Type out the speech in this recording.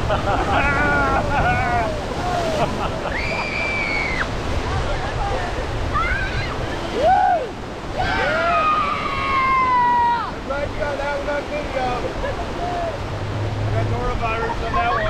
Glad you got that one on video. I got norovirus on that one.